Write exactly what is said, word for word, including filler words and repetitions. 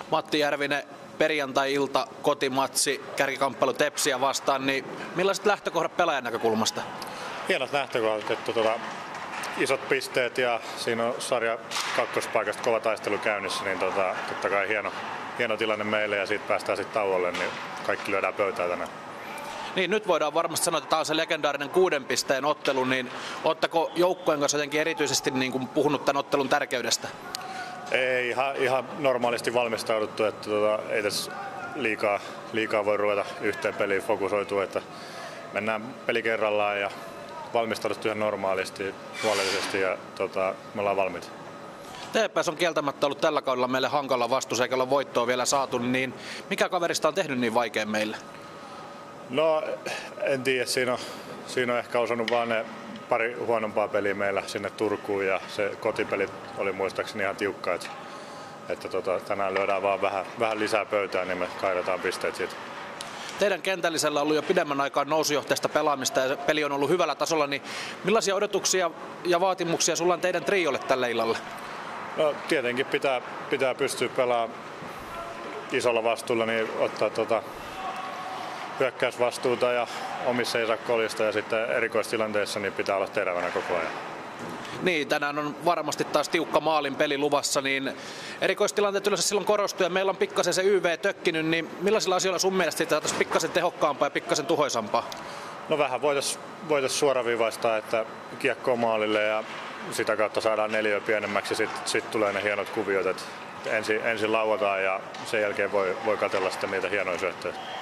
Matti Järvinen, perjantai-ilta, kotimatsi, kärkikamppailu Tepsiä vastaan, niin millaiset lähtökohdat pelaajan näkökulmasta? Hienot lähtökohdat, että tuota, isot pisteet ja siinä on sarja kakkospaikasta kova taistelu käynnissä, niin tota, totta kai hieno, hieno tilanne meille ja siitä päästään sitten tauolle, niin kaikki lyödään pöytään tänään. Niin, nyt voidaan varmasti sanoa, että tämä on se legendaarinen kuuden pisteen ottelu, niin ootteko joukkueen kanssa jotenkin erityisesti niin kuin puhunut tämän ottelun tärkeydestä? Ei, ihan, ihan normaalisti valmistauduttu, että tuota, ei tässä liikaa, liikaa voi ruveta yhteen peliin fokusoitua, että mennään peli kerrallaan ja valmistauduttu ihan normaalisti, huolellisesti ja tota, me ollaan valmiita. T P S on kieltämättä ollut tällä kaudella meille hankala vastus, eikä ole voittoa vielä saatu, niin mikä kaverista on tehnyt niin vaikein meille? No en tiedä, siinä on, siinä on ehkä osannut vaan ne pari huonompaa peliä meillä sinne Turkuun ja se kotipeli oli muistaakseni ihan tiukka, että, että tota, tänään lyödään vaan vähän, vähän lisää pöytään, niin me kaidetaan pisteet siitä. Teidän kentällisellä on ollut jo pidemmän aikaa nousujohteista pelaamista ja peli on ollut hyvällä tasolla, niin millaisia odotuksia ja vaatimuksia sulla on teidän triolle tälle illalle? No tietenkin pitää, pitää pystyä pelaamaan isolla vastuulla, niin ottaa tota, hyökkäysvastuuta ja omissa ei saa kolista ja sitten erikoistilanteissa niin pitää olla terävänä koko ajan. Niin, tänään on varmasti taas tiukka maalin peli luvassa, niin erikoistilanteet yleensä silloin korostuu ja meillä on pikkasen se Y V tökkinyt, niin millaisilla asioilla sun mielestä siitä saataisiin pikkasen tehokkaampaa ja pikkasen tuhoisampaa? No vähän voitaisiin voitais suoraviivaistaa, että kiekkoon maalille ja sitä kautta saadaan neliö pienemmäksi ja sitten sit tulee ne hienot kuviot, että ensin, ensin lauataan ja sen jälkeen voi, voi katsella sitten niitä hienoja syöttöjä.